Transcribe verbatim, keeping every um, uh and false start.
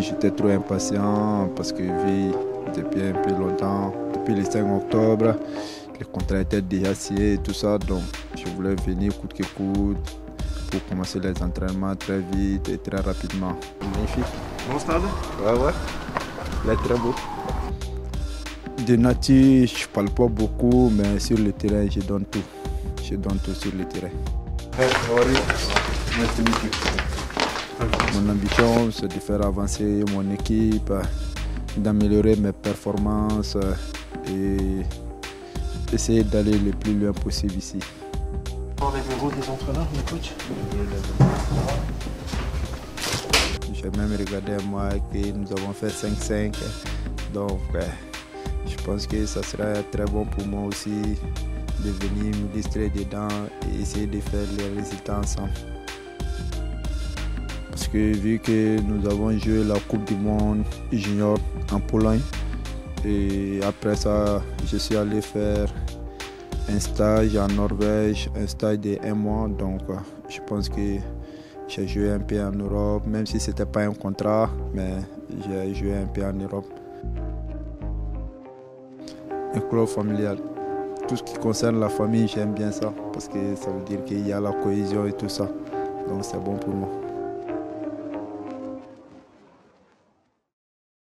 j'étais trop impatient parce que vu depuis un peu longtemps, depuis le cinq octobre, le contrat était déjà signé et tout ça, donc je voulais venir coûte que coûte pour commencer les entraînements très vite et très rapidement. Magnifique. Bon stade? Ouais, ouais. Il est très beau. De nature, je parle pas beaucoup, mais sur le terrain, je donne tout. Je donne tout sur le terrain. Mon ambition, c'est de faire avancer mon équipe, d'améliorer mes performances et essayer d'aller le plus loin possible ici. Avec le rôle des entraîneurs, le coach? J'ai même regardé moi que nous avons fait cinq cinq, donc je pense que ça serait très bon pour moi aussi de venir me distraire dedans et essayer de faire les résultats ensemble. Parce que vu que nous avons joué la Coupe du Monde Junior en Pologne, et après ça, je suis allé faire un stage en Norvège, un stage de un mois, donc je pense que j'ai joué un peu en Europe, même si ce n'était pas un contrat, mais j'ai joué un peu en Europe. Un club familial. Tout ce qui concerne la famille, j'aime bien ça, parce que ça veut dire qu'il y a la cohésion et tout ça. Donc c'est bon pour moi.